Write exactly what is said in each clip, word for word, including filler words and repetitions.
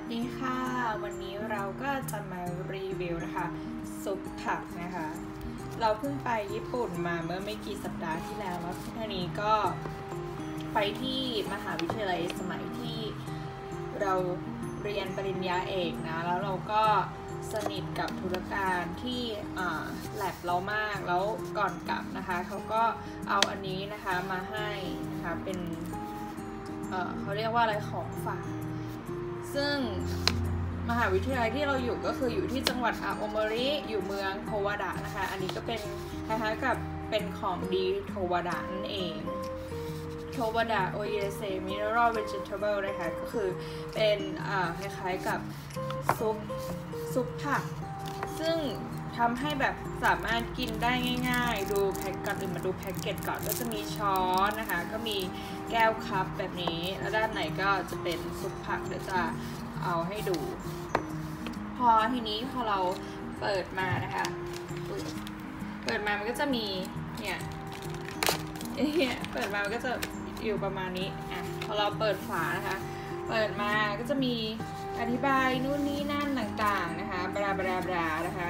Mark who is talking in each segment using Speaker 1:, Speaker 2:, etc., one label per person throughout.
Speaker 1: ดีค่ะวันนี้เราก็จะมารีวิวนะคะซุปผักนะคะเราเพิ่งไปญี่ปุ่นมาเมื่อไม่กี่สัปดาห์ที่แล้วแล้วทีนี้ก็ไปที่มหาวิทยาลัยสมัยที่เราเรียนปริญญาเอกนะแล้วเราก็สนิทกับธุรการที่แลบเรามากแล้วก่อนกลับนะคะเขาก็เอาอันนี้นะคะมาให้นะคะเป็นเอ่อเขาเรียกว่าอะไรของฝากซึ่งมหาวิทยาลัยที่เราอยู่ก็คืออยู่ที่จังหวัดอาโอมริอยู่เมืองโทวาดะนะคะอันนี้ก็เป็นคล้ายๆกับเป็นของดีโทวาดะนั่นเองโทวาดะโอเยเซมิเนอรัลเวจิเทเบิลนะคะก็คือเป็นคล้ายๆกับซุปซุปผักซึ่งทำให้แบบสามารถกินได้ง่ายๆดูแพ็กก่อนอื่นมาดูแพ็กเกจก่อนก็จะมีช้อนนะคะก็มีแก้วคัพแบบนี้แล้วด้านไหนก็จะเป็นซุปผักเดี๋ยวจะเอาให้ดูพอทีนี้พอเราเปิดมานะคะเปิดมามันก็จะมีเนี่ยเนี่ยเปิดมามันก็จะอยู่ประมาณนี้อ่ะพอเราเปิดฝานะคะเปิดมาก็จะมีอธิบายนู่นนี่นั่นต่างๆนะคะบราบราบรานะคะ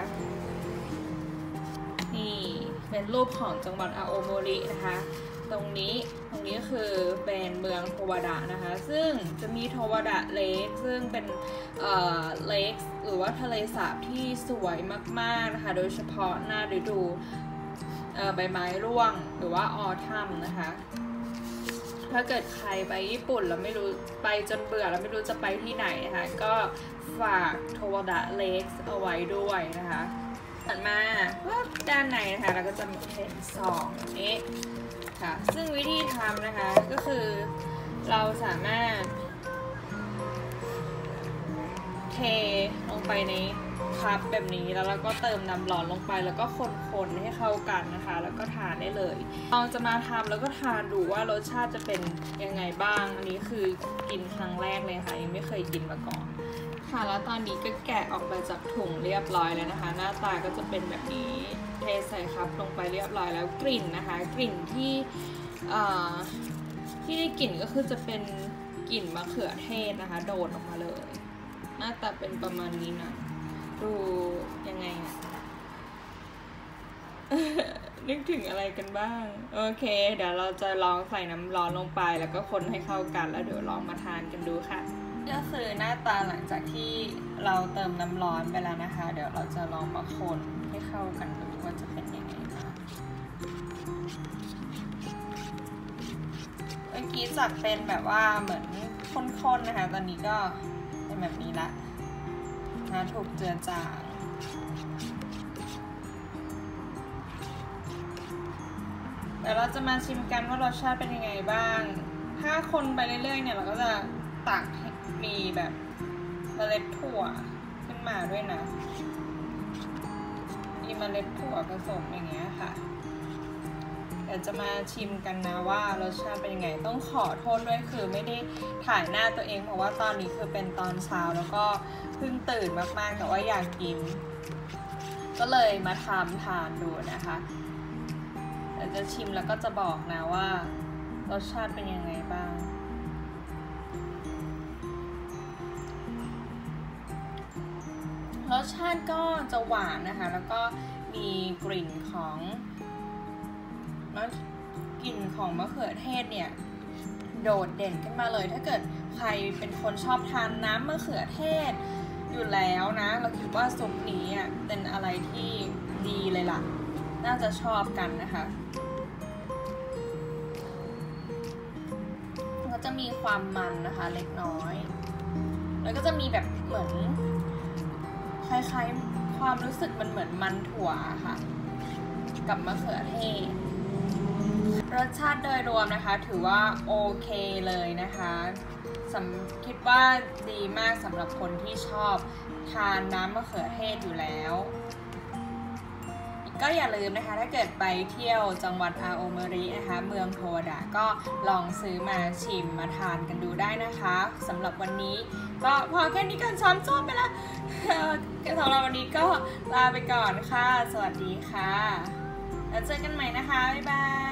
Speaker 1: นี่เป็นรูปของจังหวัดอาโอโมรินะคะตรงนี้ตรงนี้คือเป็นเมืองโทวาดะนะคะซึ่งจะมีโทวาดะเลคซึ่งเป็นเอ่อเลคหรือว่าทะเลสาบที่สวยมากๆนะคะโดยเฉพาะหน้าฤดูเอ่อใบไม้ร่วงหรือว่าออทัมนะคะถ้าเกิดใครไปญี่ปุ่นแล้วไม่รู้ไปจนเบื่อแล้วไม่รู้จะไปที่ไหนนะคะก็ฝากโทวาดะเลคเอาไว้ด้วยนะคะถัดมาว่าด้านในนะคะเราก็จะเห็นซองนี้ค่ะซึ่งวิธีทำนะคะก็คือเราสามารถเทลงไปในคัพแบบนี้แล้วเราก็เติมน้ำร้อนลงไปแล้วก็คนๆให้เข้ากันนะคะแล้วก็ทานได้เลยเราจะมาทำแล้วก็ทานดูว่ารสชาติจะเป็นยังไงบ้างอันนี้คือกินครั้งแรกเลยค่ะยังไม่เคยกินมาก่อนค่ะแล้วตอนนี้ก็แกะออกไปจากถุงเรียบร้อยแล้วนะคะหน้าตาก็จะเป็นแบบนี้เทใส่คัพลงไปเรียบร้อยแล้วกลิ่นนะคะกลิ่นที่ที่ได้กลิ่นก็คือจะเป็นกลิ่นมะเขือเทศนะคะโดดออกมาเลยหน้าตาเป็นประมาณนี้นะดูยังไงอะนึกถึงอะไรกันบ้างโอเคเดี๋ยวเราจะลองใส่น้ำร้อนลงไปแล้วก็คนให้เข้ากันแล้วเดี๋ยวลองมาทานกันดูค่ะก็คือหน้าตาหลังจากที่เราเติมน้ำร้อนไปแล้วนะคะเดี๋ยวเราจะลองมาคนให้เข้ากันดูว่าจะเป็นยังไงบ้างเมื่อกี้จากเป็นแบบว่าเหมือนข้นๆนะคะตอนนี้ก็เป็นแบบนี้ละนะถูกเจือจางเดี๋ยวเราจะมาชิมกันว่ารสชาติเป็นยังไงบ้างถ้าคนไปเรื่อยๆเนี่ยเราก็จะตักมีแบบเมล็ดถั่วขึ้นมาด้วยนะมีเมล็ดถั่วผสมอย่างเงี้ยค่ะเดี๋ยวจะมาชิมกันนะว่ารสชาติเป็นยังไงต้องขอโทษด้วยคือไม่ได้ถ่ายหน้าตัวเองเพราะว่าตอนนี้คือเป็นตอนเช้าแล้วก็เพิ่งตื่นมากๆแต่ว่าอยากกินก็เลยมาทำทานดูนะคะเดี๋ยวจะชิมแล้วก็จะบอกนะว่ารสชาติเป็นยังไงบ้างรสชาติก็จะหวานนะคะแล้วก็มีกลิ่นของกลิ่นของมะเขือเทศเนี่ยโดดเด่นขึ้นมาเลยถ้าเกิดใครเป็นคนชอบทานน้ำมะเขือเทศอยู่แล้วนะเราคิดว่าซุปนี้อ่ะเป็นอะไรที่ดีเลยล่ะน่าจะชอบกันนะคะก็จะมีความมันนะคะเล็กน้อยแล้วก็จะมีแบบเหมือนคล้ายๆความรู้สึกมันเหมือนมันถั่วค่ะกับมะเขือเทศรสชาติโดยรวมนะคะถือว่าโอเคเลยนะคะคิดว่าดีมากสำหรับคนที่ชอบทานน้ำมะเขือเทศอยู่แล้วก็อย่าลืมนะคะถ้าเกิดไปเที่ยวจังหวัดอาโอมรินะคะเมืองโทวาดะก็ลองซื้อมาชิมมาทานกันดูได้นะคะสำหรับวันนี้ก็พอแค่นี้กันช้อนส้อมไปแล้วสำหรับวันนี้ก็ลาไปก่อนค่ะสวัสดีค่ะแล้วเจอกันใหม่นะคะบ๊ายบาย